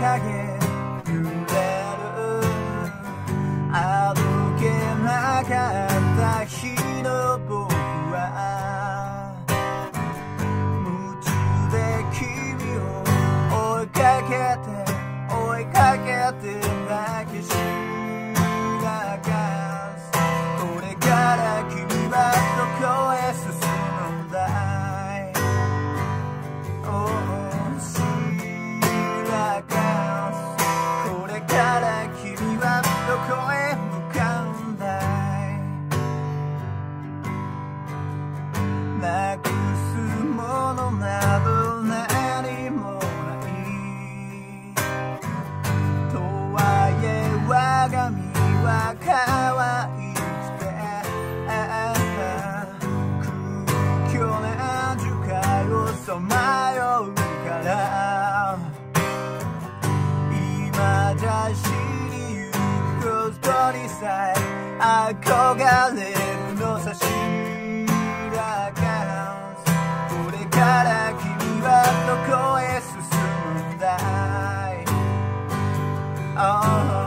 影揺れる歩けなかった日の僕は夢中で君を追いかけて抱きしめかすこれから君はどこへ進むんだいこれから君はどこへ向かうんだいなくすものなど何もないとはいえ我が身は可愛くて空虚な樹海をさまようから今じゃ知りゆくことにさえ憧れるのさしらかすこれから君はどこへ進むんだい、oh